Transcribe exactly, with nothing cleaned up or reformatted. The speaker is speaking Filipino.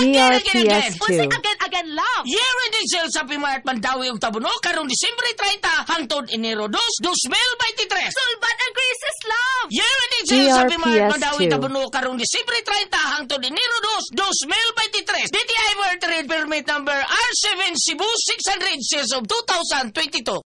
D R P S Unsa two. again again love? Year-ending sale sa Happy Mart Mandawi ug Tabuno karong Disyembre treinta hangtod Enero dos, dos mil veintitrés. Sulban and Grace's love. Year-ending sale sa Happy Mart D R P S Mandawi two. Tabuno karong Disyembre treinta hangtod Enero dos, dos mil veintitrés. D T I World Trade Permit number R seven Cebu six hundred series of two thousand twenty-two.